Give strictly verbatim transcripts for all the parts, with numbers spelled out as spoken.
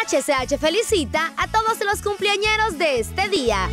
H C H felicita a todos los cumpleañeros de este día.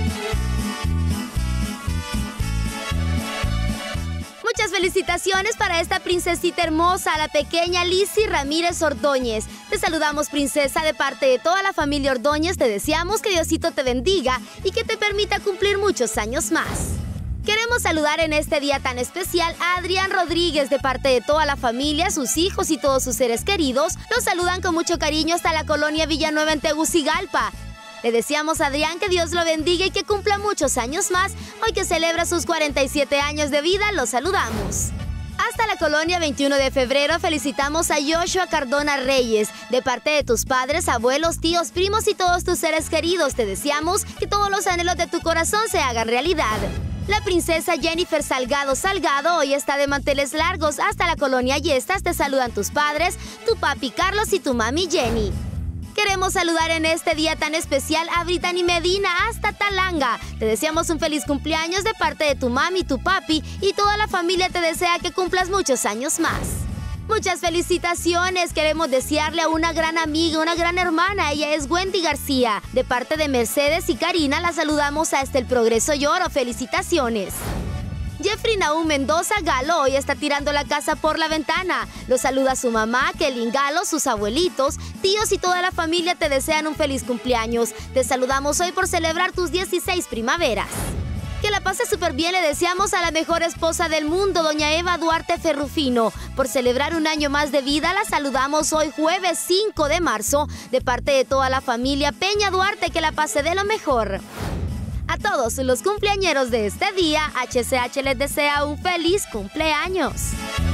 Muchas felicitaciones para esta princesita hermosa, la pequeña Lizzy Ramírez Ordóñez. Te saludamos, princesa, de parte de toda la familia Ordóñez. Te deseamos que Diosito te bendiga y que te permita cumplir muchos años más. Queremos saludar en este día tan especial a Adrián Rodríguez, de parte de toda la familia, sus hijos y todos sus seres queridos. Los saludan con mucho cariño hasta la colonia Villanueva en Tegucigalpa. Le deseamos a Adrián que Dios lo bendiga y que cumpla muchos años más. Hoy que celebra sus cuarenta y siete años de vida, lo saludamos. Hasta la colonia veintiuno de febrero felicitamos a Joshua Cardona Reyes. De parte de tus padres, abuelos, tíos, primos y todos tus seres queridos, te deseamos que todos los anhelos de tu corazón se hagan realidad. La princesa Jennifer Salgado Salgado hoy está de manteles largos. Hasta la colonia Yestas te saludan tus padres, tu papi Carlos y tu mami Jenny. Queremos saludar en este día tan especial a Brittany Medina hasta Talanga. Te deseamos un feliz cumpleaños de parte de tu mami, tu papi y toda la familia te desea que cumplas muchos años más. Muchas felicitaciones. Queremos desearle a una gran amiga, una gran hermana. Ella es Wendy García. De parte de Mercedes y Karina la saludamos hasta el Progreso Lloro. Felicitaciones. Jeffrey Naúm Mendoza Galo hoy está tirando la casa por la ventana. Lo saluda su mamá, Kelly Galo, sus abuelitos, tíos y toda la familia te desean un feliz cumpleaños. Te saludamos hoy por celebrar tus dieciséis primaveras. Que la pase súper bien le deseamos a la mejor esposa del mundo, doña Eva Duarte Ferrufino. Por celebrar un año más de vida, la saludamos hoy jueves cinco de marzo. De parte de toda la familia Peña Duarte, que la pase de lo mejor. A todos los cumpleañeros de este día, H C H les desea un feliz cumpleaños.